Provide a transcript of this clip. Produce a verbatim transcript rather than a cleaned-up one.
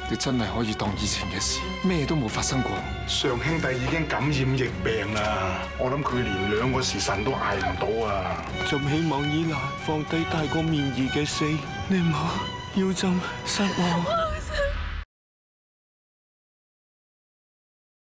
你真係可以當以前嘅事，咩都冇發生過。 上兄弟已經感染疫病啦，我諗佢連兩個時辰都捱唔到啊！ 朕希望依蘭放低太過面兒嘅死，你唔好要朕失望。